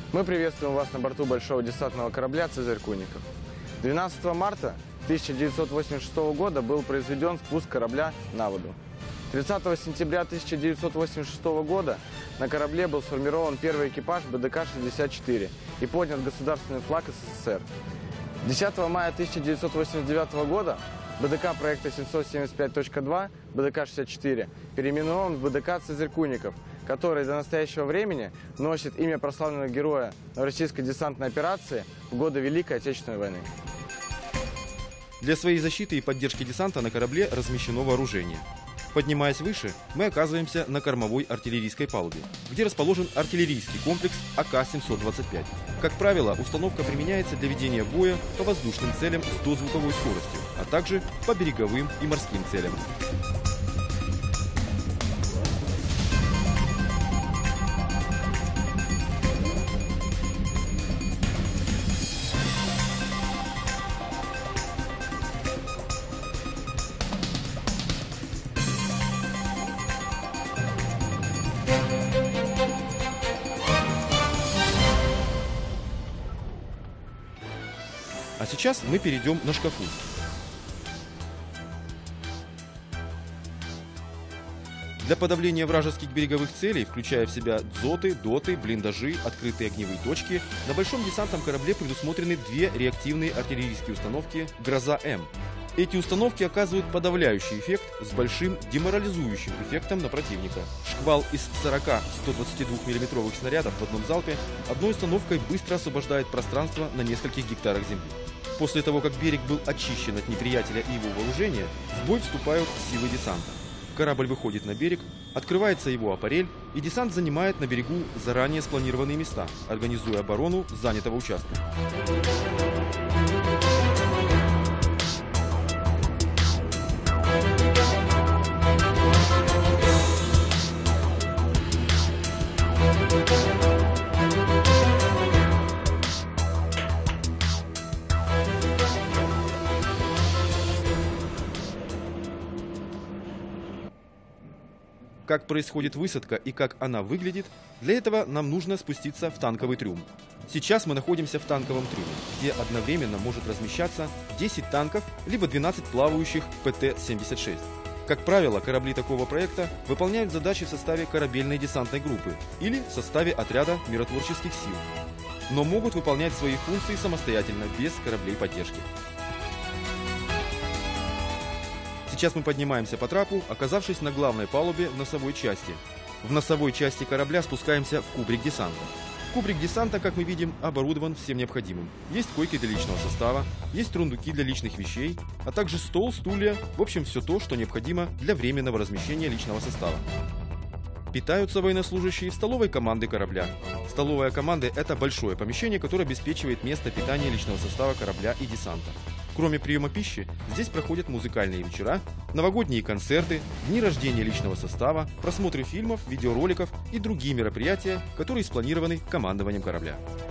Мы приветствуем вас на борту большого десантного корабля «Цезарь Куников». 12 марта 1986 года был произведен спуск корабля на воду. 30 сентября 1986 года на корабле был сформирован первый экипаж БДК-64 и поднят государственный флаг СССР. 10 мая 1989 года БДК проекта 775.2 БДК-64 переименован в БДК «Цезарь Куников», который до настоящего времени носит имя прославленного героя российской десантной операции в годы Великой Отечественной войны. Для своей защиты и поддержки десанта на корабле размещено вооружение. Поднимаясь выше, мы оказываемся на кормовой артиллерийской палубе, где расположен артиллерийский комплекс АК-725. Как правило, установка применяется для ведения боя по воздушным целям с дозвуковой скоростью, а также по береговым и морским целям. А сейчас мы перейдем на шкафу. Для подавления вражеских береговых целей, включая в себя дзоты, доты, блиндажи, открытые огневые точки, на большом десантном корабле предусмотрены две реактивные артиллерийские установки «Гроза-М». Эти установки оказывают подавляющий эффект с большим деморализующим эффектом на противника. Шквал из 40 122 мм снарядов в одном залпе одной установкой быстро освобождает пространство на нескольких гектарах земли. После того, как берег был очищен от неприятеля и его вооружения, в бой вступают силы десанта. Корабль выходит на берег, открывается его аппарель, и десант занимает на берегу заранее спланированные места, организуя оборону занятого участка. Как происходит высадка и как она выглядит, для этого нам нужно спуститься в танковый трюм. Сейчас мы находимся в танковом трюме, где одновременно может размещаться 10 танков, либо 12 плавающих ПТ-76. Как правило, корабли такого проекта выполняют задачи в составе корабельной десантной группы или в составе отряда миротворческих сил, но могут выполнять свои функции самостоятельно, без кораблей поддержки. Сейчас мы поднимаемся по трапу, оказавшись на главной палубе в носовой части. В носовой части корабля спускаемся в кубрик десанта. Кубрик десанта, как мы видим, оборудован всем необходимым. Есть койки для личного состава, есть рундуки для личных вещей, а также стол, стулья, в общем, все то, что необходимо для временного размещения личного состава. Питаются военнослужащие в столовой команды корабля. Столовая команда – это большое помещение, которое обеспечивает место питания личного состава корабля и десанта. Кроме приема пищи, здесь проходят музыкальные вечера, новогодние концерты, дни рождения личного состава, просмотры фильмов, видеороликов и другие мероприятия, которые спланированы командованием корабля.